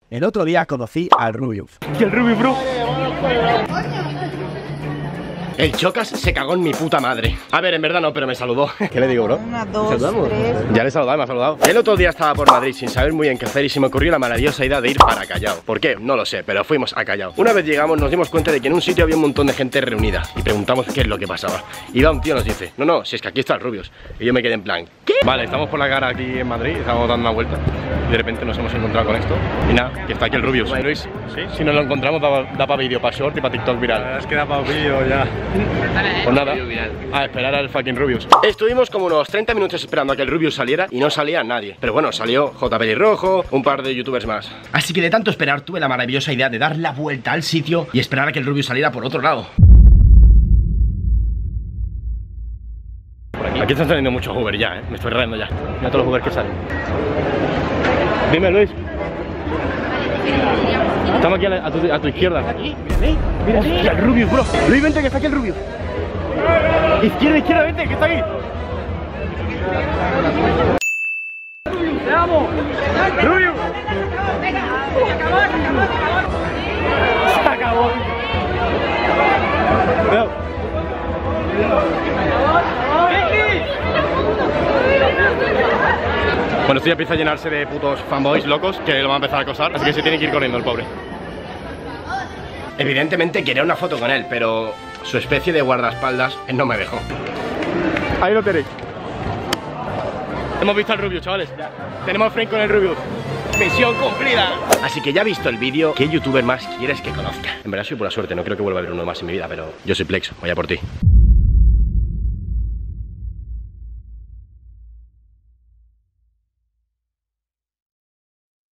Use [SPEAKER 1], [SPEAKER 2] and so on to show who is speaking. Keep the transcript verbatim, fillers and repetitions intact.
[SPEAKER 1] El otro día conocí al Rubius.
[SPEAKER 2] ¿Y el Rubius, bro? El Chocas se cagó en mi puta madre. A ver, en verdad no, pero me saludó. ¿Qué le digo, bro?
[SPEAKER 3] Una, dos, tres.
[SPEAKER 2] Ya le he saludado, me ha saludado. El otro día estaba por Madrid sin saber muy bien qué hacer y se me ocurrió la maravillosa idea de ir para Callao. ¿Por qué? No lo sé, pero fuimos a Callao. Una vez llegamos nos dimos cuenta de que en un sitio había un montón de gente reunida y preguntamos qué es lo que pasaba. Y va un tío y nos dice, no, no, si es que aquí está el Rubius. Y yo me quedé en plan, ¿qué? Vale, estamos por la cara aquí en Madrid, estamos dando una vuelta y de repente nos hemos encontrado con esto. Y nada, que está aquí el Rubius. Luis, ¿sí? Si nos lo encontramos da, da para vídeo, para short y para TikTok viral.
[SPEAKER 4] Es que da para vídeo ya.
[SPEAKER 2] Pues nada, a esperar al fucking Rubius. Estuvimos como unos treinta minutos esperando a que el Rubius saliera y no salía nadie. Pero bueno, salió J. Pelirrojo, un par de youtubers más. Así que de tanto esperar tuve la maravillosa idea de dar la vuelta al sitio y esperar a que el Rubius saliera por otro lado. Por aquí. Aquí están saliendo muchos Uber ya, eh. Me estoy rayando ya. Mira todos los Uber que salen. Dime, Luis. Estamos aquí a, la, a, tu, a tu izquierda. Mira, mira, mira el Rubius, bro. Luis, vente que está aquí el Rubius. Izquierda, izquierda, vente, que está aquí. ¡Te amo! ¡Rubius! Se acabó. Cuidado. Bueno, esto ya empieza a llenarse de putos fanboys locos que lo van a empezar a acosar, así que se tiene que ir corriendo el pobre. Evidentemente quería una foto con él, pero su especie de guardaespaldas no me dejó. Ahí lo tenéis. Hemos visto al Rubius, chavales. Tenemos frame con el Rubius. Misión cumplida. Así que ya visto el vídeo, ¿qué youtuber más quieres que conozca? En verdad soy pura suerte, no creo que vuelva a ver uno más en mi vida, pero yo soy Plex, voy a por ti.